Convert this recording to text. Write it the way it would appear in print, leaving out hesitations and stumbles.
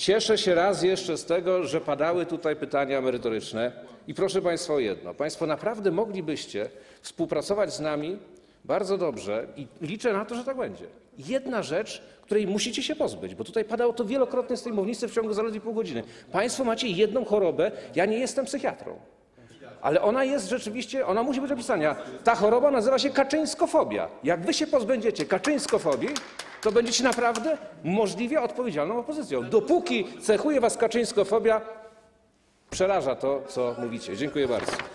Cieszę się raz jeszcze z tego, że padały tutaj pytania merytoryczne i proszę Państwa o jedno. Państwo naprawdę moglibyście współpracować z nami bardzo dobrze i liczę na to, że tak będzie. Jedna rzecz, której musicie się pozbyć, bo tutaj padało to wielokrotnie z tej mównicy w ciągu zaledwie pół godziny. Państwo macie jedną chorobę, ja nie jestem psychiatrą, ale ona jest rzeczywiście, ona musi być opisana. Ta choroba nazywa się kaczyńskofobia. Jak wy się pozbędziecie kaczyńskofobii, to będziecie naprawdę możliwie odpowiedzialną opozycją. Dopóki cechuje was kaczyńskofobia, przeraża to, co mówicie. Dziękuję bardzo.